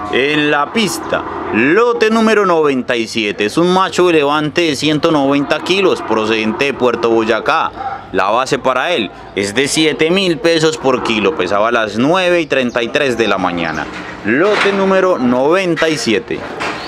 En la pista, lote número 97, es un macho de levante de 190 kilos procedente de Puerto Boyacá. La base para él es de 7.000 pesos por kilo, pesaba a las 9:33 de la mañana. Lote número 97.